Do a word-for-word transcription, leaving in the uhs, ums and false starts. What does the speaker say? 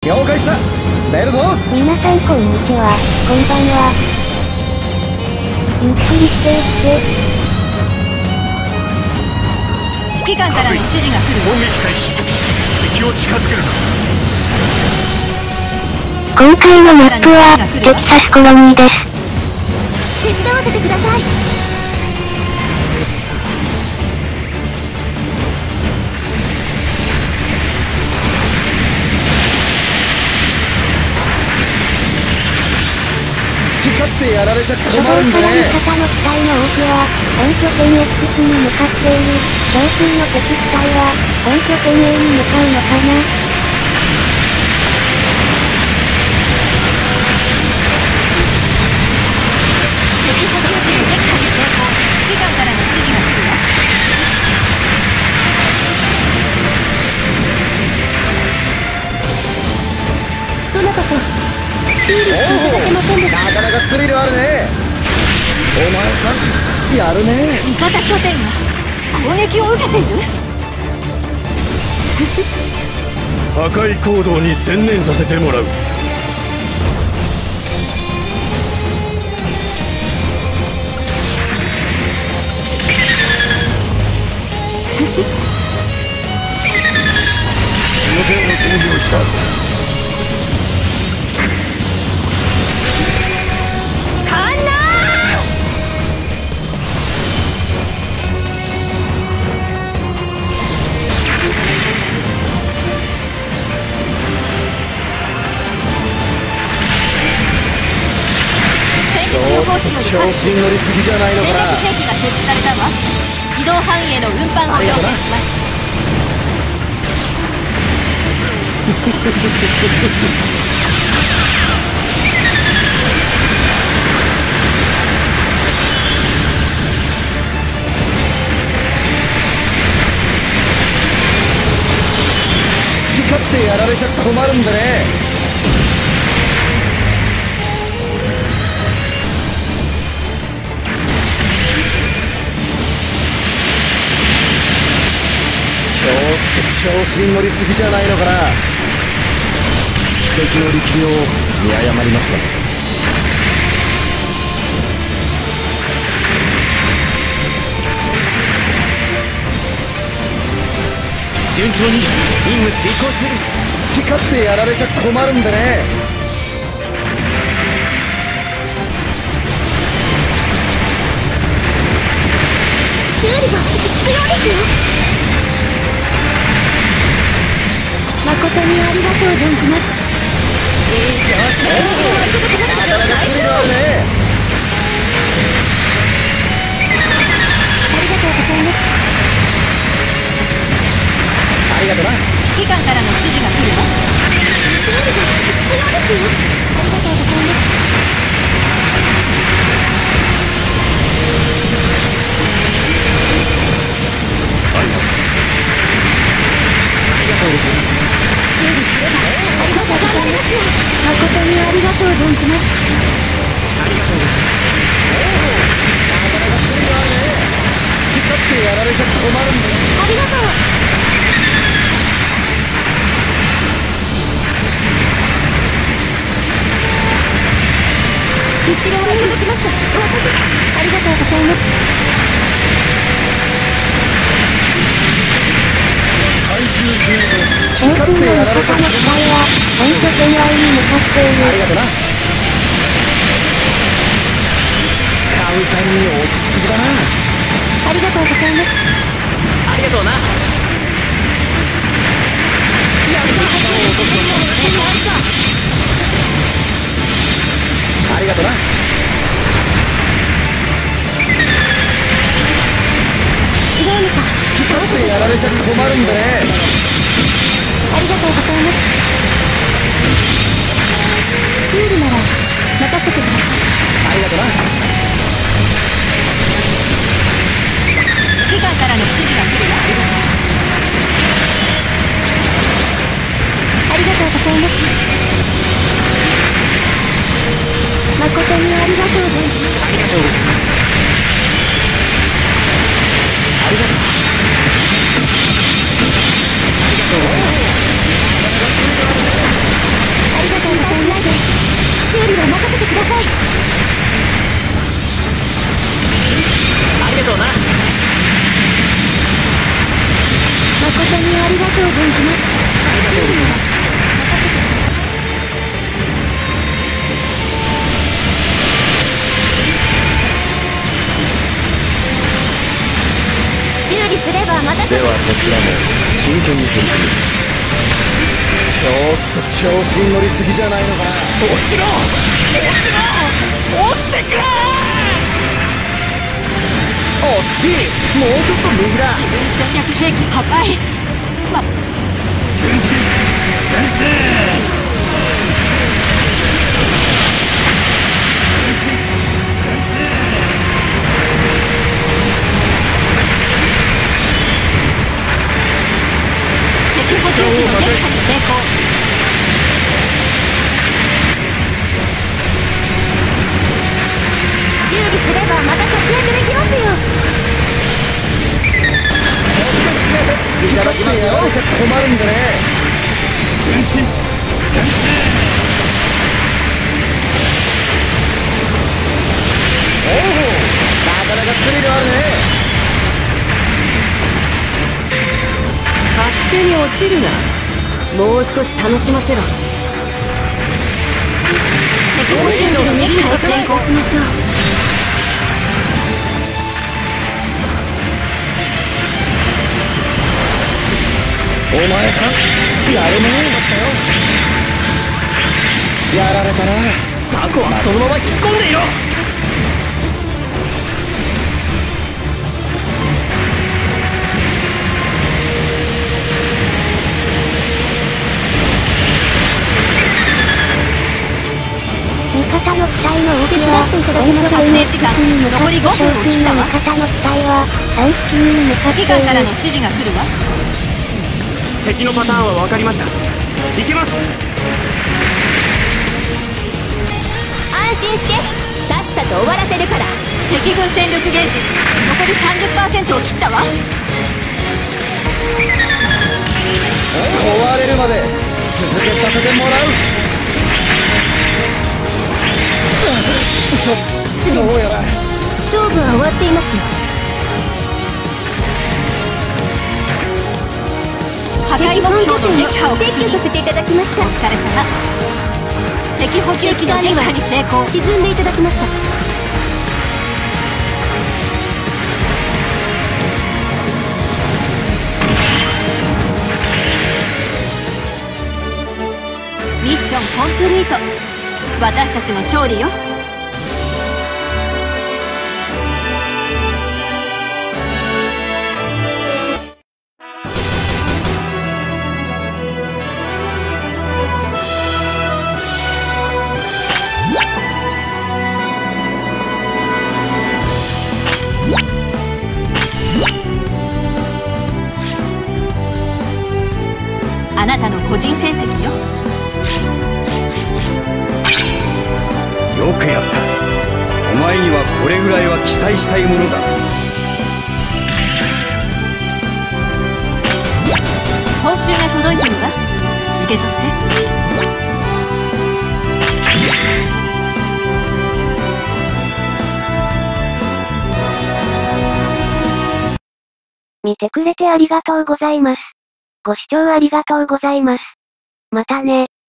了解した。出るぞ。 皆さんこんにちは、こんばんは。ゆっくりしていって。 指揮官からの指示が来る。 攻撃開始。敵を近づけるな。 今回のマップはテキサスコロニーです。 手伝わせてください。 好き勝手やられちゃ困初動るんでね。 から味方の機体の多くは本拠点 X に向かっている。少数の敵機体は本拠点 A に向かうのかな。 敵補給機の撃破に成功。指揮官からの指示が来るわ。どなたか修理していただけませんでした。 なかなかスリルあるね。お前さんやるね。 味方拠点が攻撃を受けている。 破壊行動に専念させてもらう。無点を操業した。 調子に乗りすぎじゃないのかな。 戦略兵器が設置されたわ。移動範囲への運搬を要請します。 好き勝手やられちゃ困るんでね。ちょっと調子に乗りすぎじゃないのかな。敵の力量を見誤りました。 順調に任務遂行中です。 好き勝手やられちゃ困るんでね。 修理が必要ですよ。誠にありがとう存じます。いい調子ですよ。 なかなかスリルあるね。 ありがとうございます。 ありがとな。 指揮官からの指示が来るわ。修理が必要ですよ。ありがとうございます。 ありがとう。ありがとうございます。 修理すればありがとうございます。誠にありがとう存じます。 ありがとうございます。 なかなかスリルあるね。好き勝手やられちゃ困るんだよ。 ありがとう。後ろをいただきました。私ありがとうございます。 回収しないと好少数のき勝手やられ味方のちゃ困る。 機体は本拠点 A に向かっている。 ありがとな。簡単に落ちすぎだな。 ありがとうございます。 ありがとうな。 やった。 落としました。 ありがとな。 どうにか好き勝手やられちゃ困るんでね。 ありがとうございます。修理なら任せてください。 ありがとな。 指揮官からの指示が来るわ。ありがとうございます。誠にありがとう存じます。 ありがとうございます。ありがとう。ありがとうございます。 ちらも真剣に取り組みます。 ちょっと調子に乗りすぎじゃないのかな。 落ちろ落ちろ落ちてくれ。 惜しい。もうちょっと右だ。 自分戦略兵器破壊。ま前進前進前進前進。 敵補給機の撃破に成功。修理すればまた活躍できますよ。 好き勝手やられちゃ困るんでね。 前進前進。 おお、なかなかスリルあるね。 勝手に落ちるな。もう少し楽しませろ。敵の兵器の撃破に成功しましょう。 お前さん、やるねえ。やられたな。 ザコはそのまま引っ込んでいろ。 味方の機体の動き手伝っていただきます。作戦時間残りごふんを切ったわ。 味方の機体はさん付近に向かっている。 指揮官からの指示が来るわ。 敵のパターンは分かりました。行けます。 安心して、さっさと終わらせるから。敵軍戦力ゲージ残り さんじゅっパーセント を切ったわ。 壊れるまで続けさせてもらう。ちょっとどうやら勝負は終わっていますよ。破壊目標の撃破を撤去させていただきました。お疲れ様。敵補給機の撃破に成功。沈んでいただきました。ミッションコンプリート。私たちの勝利よ。あなたの個人成績よ。 よくやった。お前にはこれぐらいは期待したいものだ。 報酬が届いてるわ。受け取って。 見てくれてありがとうございます。ご視聴ありがとうございます。またね。